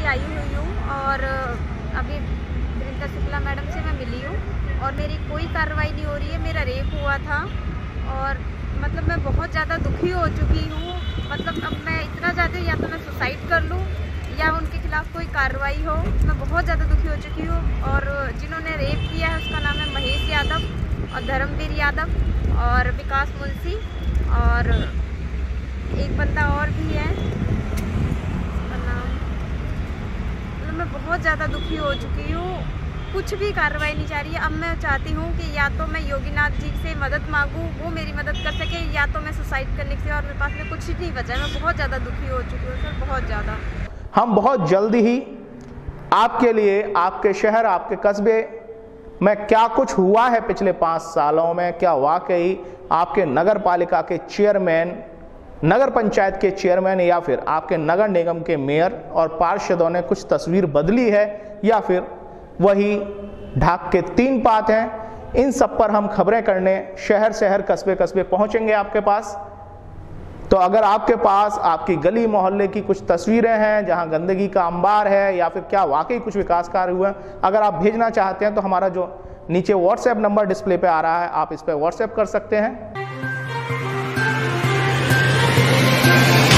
आई हुई हूँ और अभी प्रियंका शुक्ला मैडम से मैं मिली हूँ और मेरी कोई कार्रवाई नहीं हो रही है। मेरा रेप हुआ था और मतलब मैं बहुत ज़्यादा दुखी हो चुकी हूँ। मतलब अब मैं इतना चाहती हूँ या तो मैं सुसाइड कर लूँ या उनके खिलाफ़ कोई कार्रवाई हो। मैं बहुत ज़्यादा दुखी हो चुकी हूँ और जिन्होंने रेप किया है उसका नाम है महेश यादव और धर्मवीर यादव और विकास मुंशी और एक बंदा और भी है, उसका नाम, मतलब मैं बहुत ज़्यादा दुखी हो चुकी हूँ। कुछ भी कार्रवाई नहीं जा रही है। अब मैं चाहती हूँ कि या तो मैं योगीनाथ जी से मदद मांगूँ, वो मेरी मदद कर सके, या तो मैं सुसाइड करने से, और मेरे पास में कुछ नहीं बचा है। मैं बहुत ज़्यादा दुखी हो चुकी हूँ सर, बहुत ज़्यादा। हम बहुत जल्दी ही आपके लिए आपके शहर, आपके कस्बे में क्या कुछ हुआ है पिछले 5 सालों में, क्या वाकई आपके नगर पालिका के चेयरमैन, नगर पंचायत के चेयरमैन या फिर आपके नगर निगम के मेयर और पार्षदों ने कुछ तस्वीर बदली है या फिर वही ढाक के 3 पात हैं, इन सब पर हम खबरें करने शहर शहर कस्बे कस्बे पहुंचेंगे आपके पास। तो अगर आपके पास आपकी गली मोहल्ले की कुछ तस्वीरें हैं जहां गंदगी का अंबार है या फिर क्या वाकई कुछ विकास कार्य हुआ, अगर आप भेजना चाहते हैं तो हमारा जो नीचे व्हाट्सएप नंबर डिस्प्ले पे आ रहा है, आप इस पर व्हाट्सएप कर सकते हैं।